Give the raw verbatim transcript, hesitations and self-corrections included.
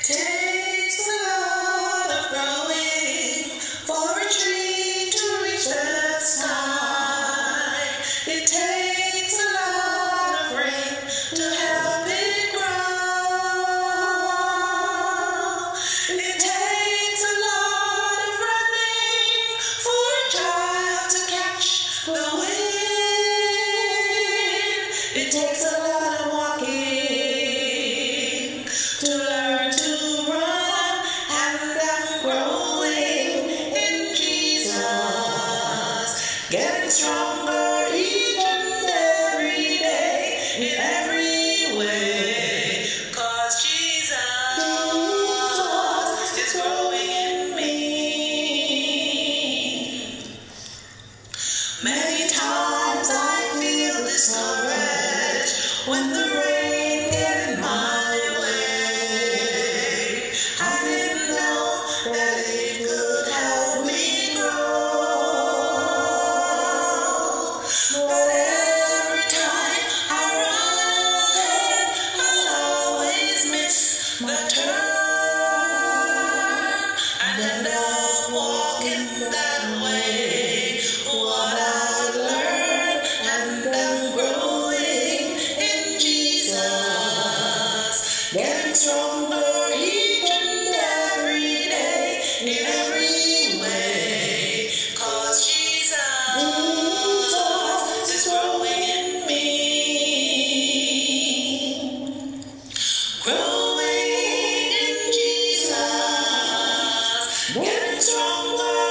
Takes a lot of growing for a tree to reach the sky. It takes a lot of rain to help it grow. It takes a lot of running for a child to catch the wind. It takes a lot of walking to learn to run, and I'm growing in Jesus, getting stronger each and every day, in every way, 'cause Jesus is growing in me. Many times I feel discouraged when the rain gets in my way. I didn't know that it could help me grow. But every time I run ahead, I always miss the turn and end up walking that way. What I learned, and I'm growing in Jesus, getting stronger each and every day, in every way, 'cause Jesus is growing in me. Growing in Jesus, getting stronger